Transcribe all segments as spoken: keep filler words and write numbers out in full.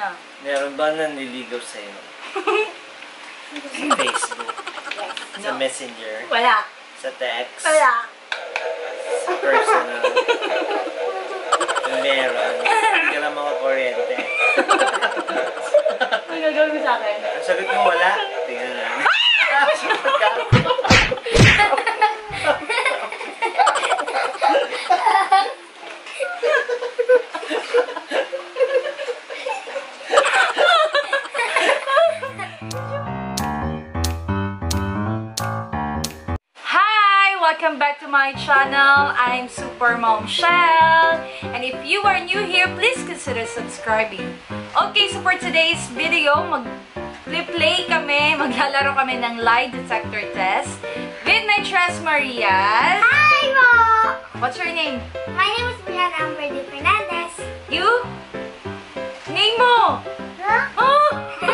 Na. Meron ba nanliligaw sa'yo? Sa Facebook? Yes. Sa No. Messenger? Wala. Sa text? Wala. Sa personal? Meron. Hindi ka lang mga kuryente. Ano gagawin mo sa akin? Ang sagot mo wala? Tingnan na. Welcome back to my channel. I'm Super Mom Shell. And if you are new here, please consider subscribing. Okay, so for today's video, mag-play kami, maglalaro kami ng lie detector test with my Tres Marias. Hi, Mo! What's your name? My name is Brianna Amberly Fernandez. You? Name mo? Huh? Oh!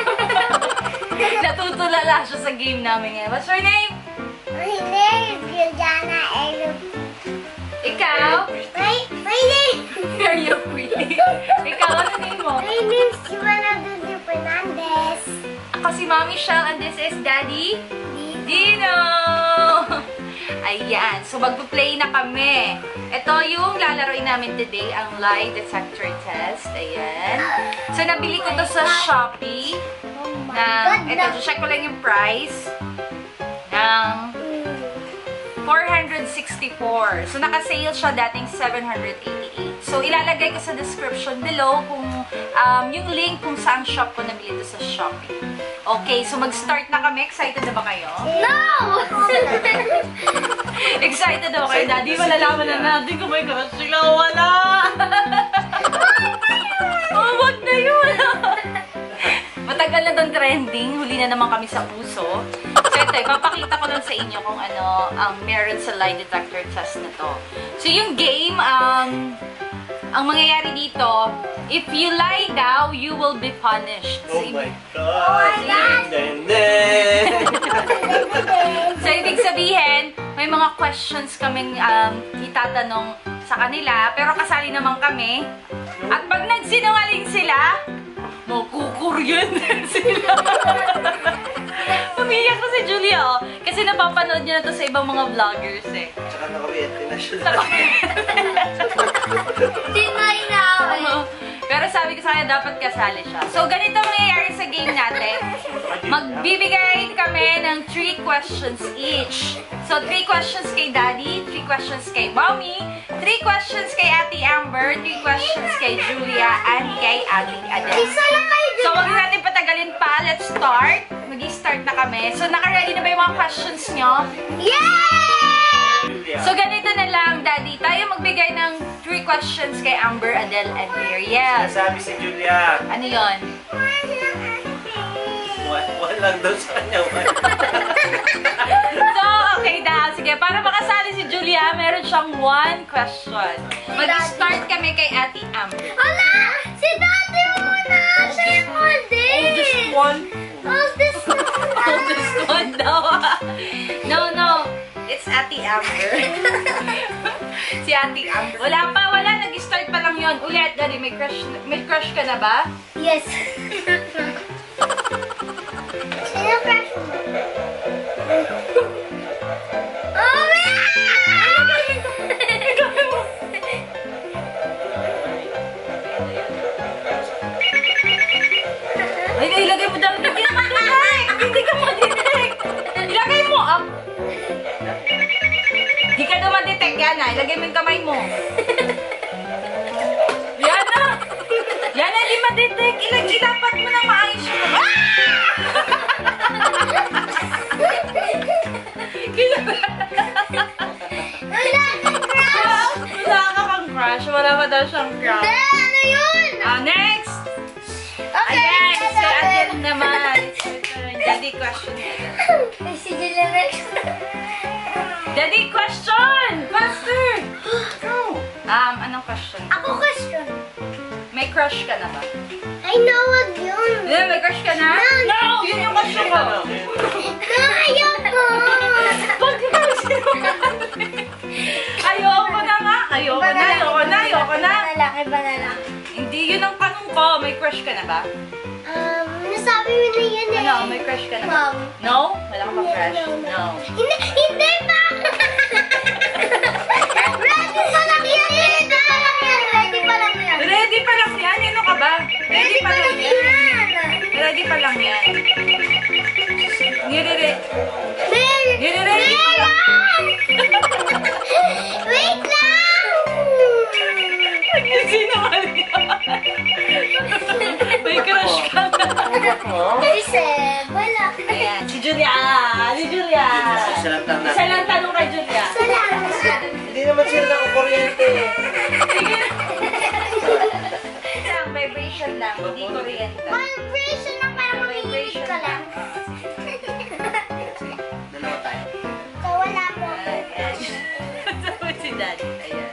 Natutulala siya sa game namin ngayon. What's your name? My name is Giuliana Elu. Ikaw? My, my name... Are you pretty? Ikaw, ano name mo? My name is Giovanna Dulce Fernandez. Ako si Mommy Shell and this is Daddy Dino! Ayan, so magpo-play na kami. Ito yung lalaroin namin today, ang lie detector test. Ayan. So nabili ko to sa Shopee. Oh my Na, God! ito, check ko lang yung price. Ng four hundred sixty-four. So, naka-sale siya dating seven hundred eighty-eight. So, ilalagay ko sa description below kung um, yung link kung saan shop ko nabili ito sa Shopee. Okay, so mag-start na kami. Excited na ba kayo? No! Excited na ba kayo, Daddy? Malalaman na natin kung may crush sila o wala. Oh, wag na yun. Matagal na doon trending. Huli na naman kami sa puso. So, ito, ipapakita ko lang sa inyo kung ano ang meron sa lie detector test na to. So, yung game, um, ang mangyayari dito, if you lie daw, you will be punished. So, Oh my Oh my God! God! Then, so, ibig sabihin, may mga questions kaming um, itatanong sa kanila, pero kasali naman kami. At pag nagsinungaling sila, makukuryan din sila. Umiyak na si Julia, oh. Kasi napapanood niya na to sa ibang mga vloggers, eh. tsaka nakawiyente na siya. Tinay na ako eh. Pero sabi ko sa kanya, dapat kasali siya. So, ganito ang nangyayari sa game natin. Magbibigay kami ng three questions each. So, three questions kay Daddy, three questions kay Mommy, three questions kay Ate Amber, three questions kay Julia, and kay Ate Adele. Isa lang kayo dun. So, huwag natin patagalin pa. Let's start. Mag-i-start na kami. So, naka-ready na ba yung mga questions nyo? Yeah! So, ganito na lang, Daddy. Tayo magbigay ng three questions kay Amber, Adele, and Mariel. Sabi si Julia, Ano yon? one, one lang daw sa kanya. One. So, okay daw. Sige, para makasali si Julia, meron siyang one question. Mag-start kami kay Ate Amber. Wala! Si Daddy muna! Siya yung model! Oh, just one. Oh, this Oh, this one daw. No, no. It's Ate Amber. Si Ate Amber. Wala pa, wala. Nag-start pa lang yon. Ulit, Daddy, may crush, may crush ka na ba? Yes. Sino crush mo? Oh, Ay, ilagay mo daw. Hindi ka ma-detect. Hindi ka ma-detect. Ilagay mo up. Hindi ka daw ma-detect. Yan na. Ilagay mo yung kamay mo. Yan na. Yan na, hindi ma-detect. Ilagay, dapat mo na maayos mo. Wala kang crush! Wala ka kang crush. Wala pa daw siyang crush. Hindi, ano yun? Ah, next. Okay, Ayan, si Adele. Adele naman. It's your turn. Daddy question. Ay, si Julia next. Daddy question! Faster! Um, anong question? Ako question. May crush ka na ba? I know wag yun. Yeah, may crush ka na? No, no. Yun yung question ko. No, ayoko. Bakit ka nagsinungaling? Ayoko na nga. Ayoko na, ayoko na, ayoko na. Iba na lang, iba na lang. Hindi yun ang tanong ko. May crush ka na ba? Um, nasabi mo na yun eh. Ano, may crush ka na ba? Mom. No? Wala ka bang crush? No. Hindi, hindi pa! Ready pa lang yan! Ready pa lang yan! Ready pa lang yan! Ready pa lang yan? Ano ka ba? Ready pa lang yan. Ready pa lang yan. Nire-ready. Wait! Nire-ready pa lang. Wait lang! Sinungaling. May crush ka na. Kasi, wala. Ayan, si Julia. Si Julia. Isa lang tanong Isa lang tanong kay Julia. Salamat. Hindi naman sila nakukuryente eh. Sige. Lang, vibration lang. Hindi kuryente. Vibration lang para makikinig ka lang. Dalawa tayo. So, wala po. Ayan. Sabi si Daddy. Ayan.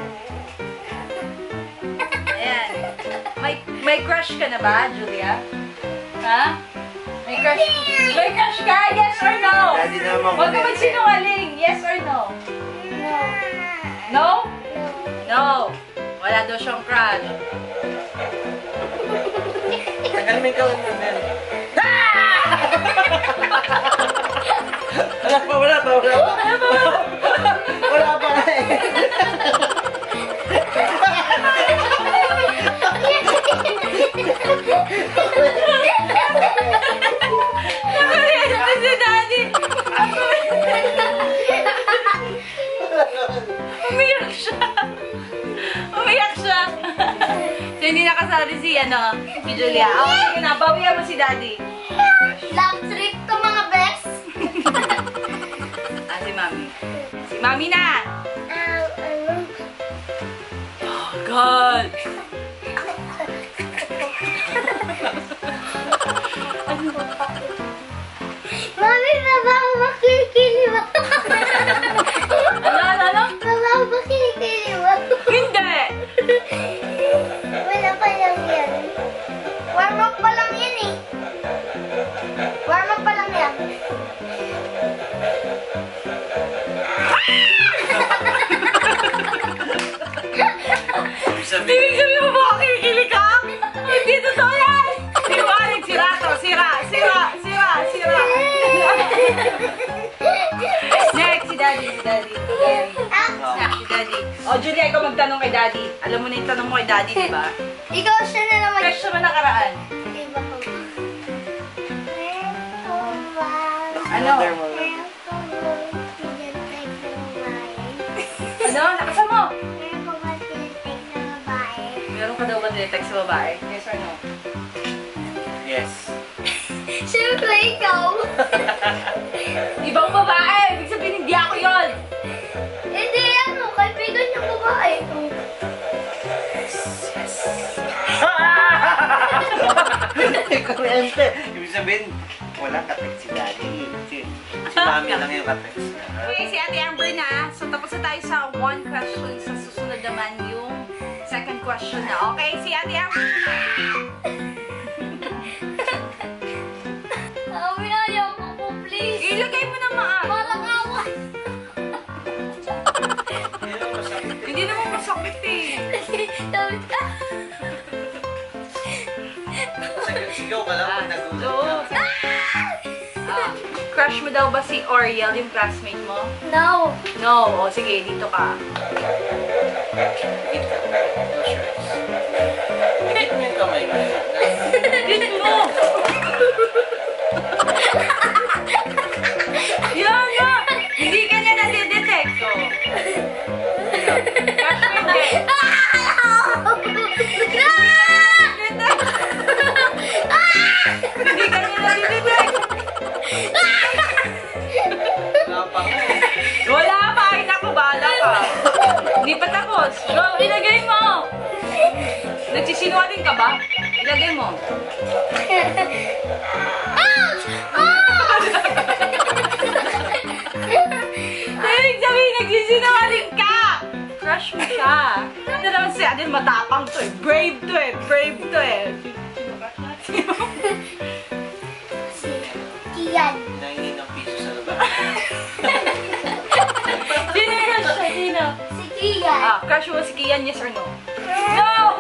Ayan. May, may crush ka na ba, Julia? Ha? May crush? May crush ka? Yes or no? Daddy naman Huwag ka kuryente. magsinungaling. Yes or no? No. No? No. No. Wala daw siyang crush. Tagal mo ikaw na men. Wala pa, wala pa, wala pa. Wala pa eh. Nakareact si Daddy. Umiyak siya. Umiyak siya. So, hindi nakasali si, ano, si Julia. Oh, sige na, bawian mo si Daddy. Love trip to mga best. Ah, si Mami. Si Mami na. Um, ano? Oh, God. Mami, mabaho ba kinikiliwa? Ano, ano, ano? Mabaho ba kinikiliwa? Hindi. Wala pa lang yan. Warm up pa lang yan eh. Warm up pa lang yan. Ibig sabihin, Tigil mo ba kikilig ka? Hindi totoo yan. Siwarig, sira to. Sira, sira, sira, sira. Next, si Daddy, si Daddy. Ah, Next, si Daddy. Oh, Julia, ikaw magtanong kay Daddy. Alam mo na yung tanong mo kay Daddy, di ba? ikaw siya na naman. Fresh naman nakaraan. Iba ko. Welcome back. Ano? Mother mo. Welcome back to the type ng babae. Ano? Nakasan mo? Welcome back to the type ng babae. Meron ka daw ba detect sa babae? Yes or no? Yes. Siyempre, ikaw. Ibang babae! Ibig sabihin, hindi ako yun! Hindi, ano, kaibigan niya babae. Kuryente. Ibig sabihin, wala katext si Daddy. Si, si Mami lang yung katext niya. Okay, si Ate Amber na. So, tapos na tayo sa one question. Sa susunod naman yung second question na. Okay, si Ate Amber. Sabi na, ayoko po, please. Ilagay mo na maayos. Parang awa. Hindi naman masakit eh. Hindi naman masakit eh. Sabi na, Sigaw ka lang pag nagulat Oo. ka. Ah, crush mo daw ba si Oriel, yung classmate mo? no. No. O, sige, dito ka. Wait ka. No shirts. Higit mo yung kamay mo. Dito mo! Yan na! Hindi ka niya nadidetect. O. Crush mo hindi. Hindi ka niya nadidetect. Wala pa nga eh. Wala pa! Ay, naku, bahala ka. Hindi pa tapos. Go, ilagay mo! Nagsisinungaling ka ba? Ilagay mo. Ouch! Ah! Ibig sabihin, nagsisinungaling ka! Crush mo siya. Ano naman siya? Ano, matapang to eh. Brave to eh. Brave to eh. Sino ka? Sino? Si Kian. Nangingin ng piso sa labas. Sino yun siya? Sino? Si Ki. Kian. Ah, crush mo si Kian, yes or no? No!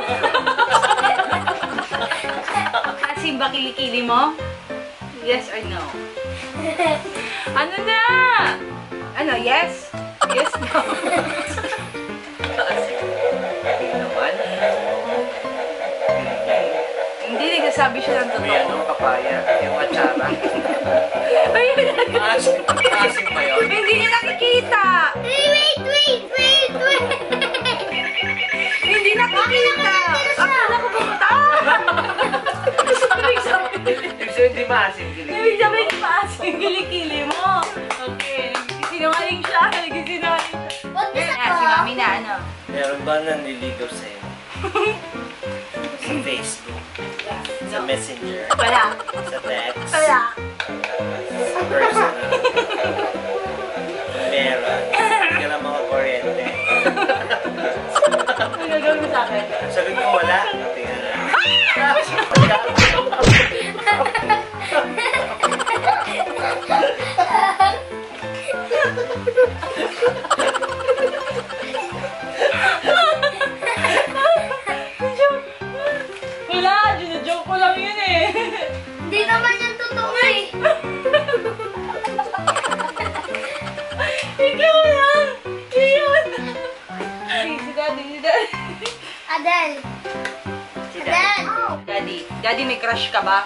Asim ba kilikili mo? Yes or no? Ano na? Ano, yes? Yes, no? Hindi naman. Hindi, nagsasabi siya ng May ano, totoo. papaya, yung atsara. Ay, Maasim, maasim pa yun. hindi niya nakikita! Wait, wait, wait, wait. Hindi nakikita! Akala ko pumunta! Ibig sabihin, Ibig sabihin, hindi maasim. ibig sabihin, paas yung kilikili mo. Okay, nagsisinungaling siya, nagsisinungaling siya. Huwag mo Yan sa na, si mami na ano. Meron ba nanliligaw sa'yo? Sa Facebook, sa No. Messenger, Wala. sa text, Wala. sa personal. Meron. Hindi ka lang mga kuryente. Ano gagawin mo sa akin? Sabi ko wala. Tingnan na. Wala, joke ko lang yun eh. Hindi naman yung totoo eh. Ikaw lang. Yun. Si, si daddy, si daddy. Adele. Si Adele. Daddy, daddy, may crush ka ba?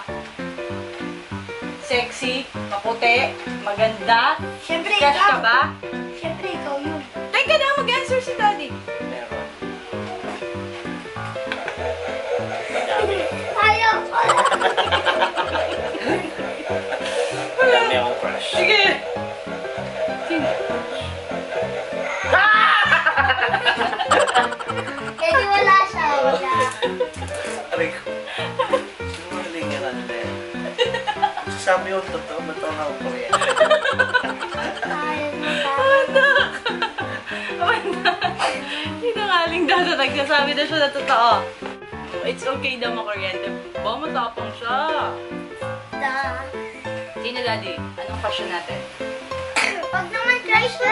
Sexy, maputi, maganda. Siyempre Crush ka ikaw. ba? Siyempre ikaw yun. Teka na, mag-answer si daddy. Meron. Madami. Ayaw ko lang. Madami akong crush. Sige. Sino? Eh di wala siya. Wala. Aray ko. Sinungaling ka lang din. Sabi yung totoo, ba't ako ako kuryente? Ayaw mo pa. Sinungaling daw na nagsasabi na siya na totoo. It's okay daw makuryente. Ba, matapang siya. Da. Sino, daddy? Anong question natin? Pag naman crush mo,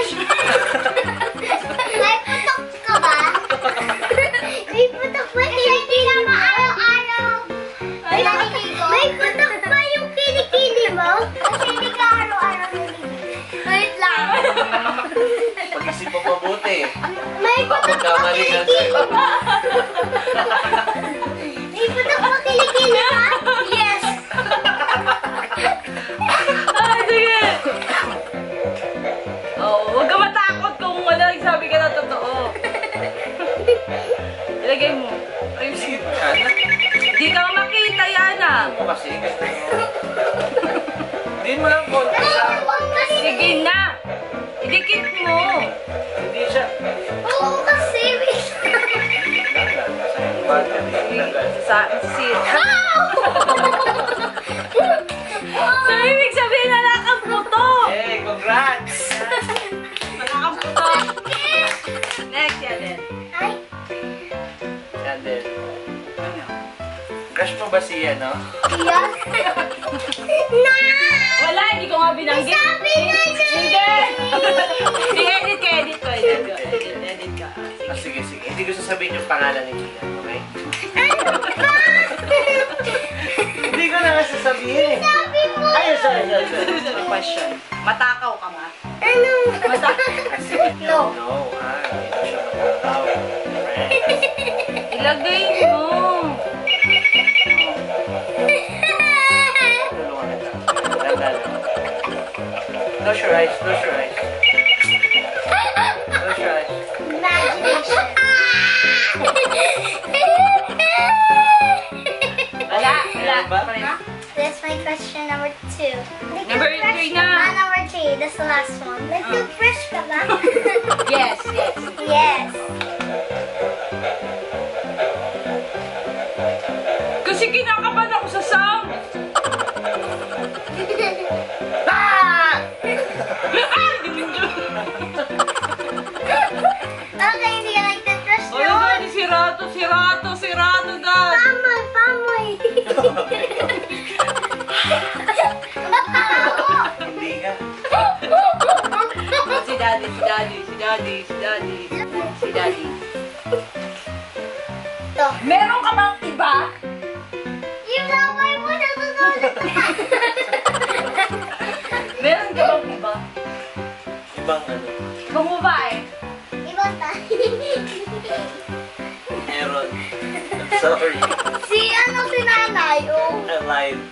may putok ka ba? May putok ba? Hindi naman araw-araw. May, may putok ba yung kilikili mo? Kasi hindi ka araw-araw naliligo. Wait lang. Pag-isip mo mabuti. May putok ba Magkamali ka kilikili sa'yo. mo? May putok ba kilikili mo? Yes. Ah, sige! Oh, huwag ka matakot kung wala nagsabi ka na totoo. Ilagay mo. Ayun, Sige po yan. hindi ka makita, Yana. Mo kasi gusto mo. Hindi mo lang konti sa... Sige na. Idikit mo. Hindi siya. Oo kasi. Lagal. Sa yung battery. Lagal. Sa, si... So, ibig sabihin na nakaputo. Hey, congrats! Nakaputo. Next, Yaden. Ay, Yan din. Crush mo ba si ano? yan. Na! Wala, hindi ko nga binanggit. Sabi na niya. Hindi. I-edit ka, edit ko. Edit ko, edit, edit ka. Ah, sige, sige. Hindi ko sasabihin yung pangalan ni Kian, okay? Hindi ko na nga sasabihin. Sabi mo. Ay, sorry, sorry, sorry. Ano question? Matakaw ka ba? Ano? Matakaw. Kasi, No. no, ah, hindi ko siya matataw. Friends. Ilagay mo. Tulungan kita. Lagal. Close your eyes, close your eyes. Close your eyes. Imagination. Wala, wala. Ba? That's my question number two. Number Nagka-crush three ka na. ba? Number three. That's the last one. Nagka-crush ka ba? Yes, yes. Yes. Kasi kinakabahan ako sa sound. Ah! Ay, dimension. Okay, hindi ka nagka-crush Ano noon. daddy, sirato, sirato, sirato, dad. Pamoy, pamoy. Hindi ka. Si daddy, si daddy, si daddy, si daddy. Meron ka bang iba? Yung laway mo natutulog ka. Meron ka bang iba? Ibang ano. Ibang babae? Ibang tayo. Meron. I'm sorry. Si ano si nanay, oh. I lied.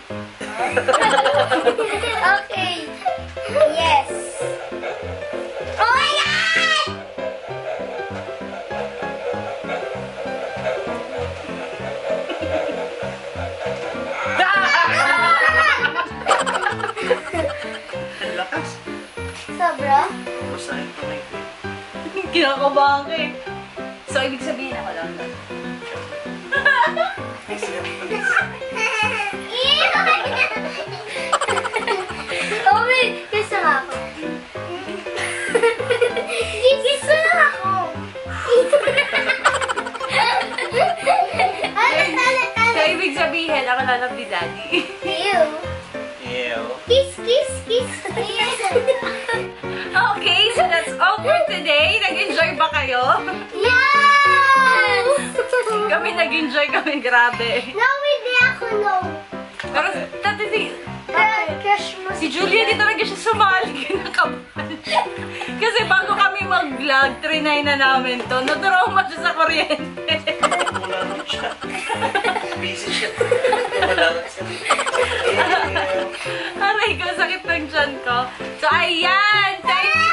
Okay. Yes. Oh my God! Ang lakas. Sobra? Basahin ko na ito. Kinakabahan ka eh. So, ibig sabihin ako lang. Oh, wait. Kiss na ako. Kiss na ako. Ano, ano, So, ano? ibig sabihin, ako lalap ni Daddy. Ew. Ew. Kiss, kiss, kiss. Okay, so that's all for today. Nag-enjoy ba kayo? Yes! Kami nag-enjoy kami, grabe. No, hindi ako no. Pero, dati si, Cr- Crush mo si Julia, di talaga siya sumali. Kinakabahan siya. Kasi bago kami mag-vlog, trinay na namin to. Natrauma siya sa kuryente. Wala rin siya. Busy siya. Wala rin siya. Ew. Aray ko, sakit ng tiyan ko. So, ayan! Thank you!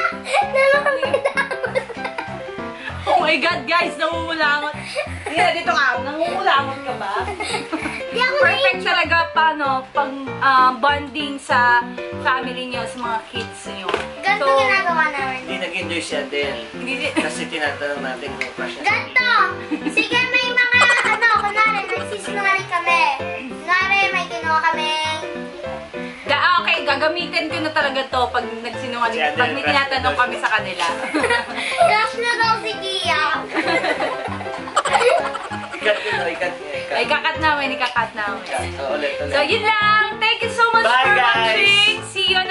Oh my God, guys! Namumulangot. Dito, dito ka. Namumulangot ka ba? Di ako Perfect talaga paano pang ah, bonding sa family niyo, sa mga kids niyo. Ganito ginagawa namin. Hindi nag-enjoy si Adele. hindi si... Kasi tinatanong natin kung crush niya. Ganto! Sige, may mga, ano, kunwari, nagsisinungaling kami. Kunwari, may ginawa kami. Da, ah, okay, gagamitin ko na talaga to pag nagsinungaling. Si Adele, Pag may tinatanong crush- kami sa kanila. Crush na daw si Gia. Ikat nyo, ikat nyo, ikat. Ay, kakat namin, ikakat namin. Ikat. Oh, ulit, ulit. So, yun lang. Thank you so much Bye, for guys. watching. See you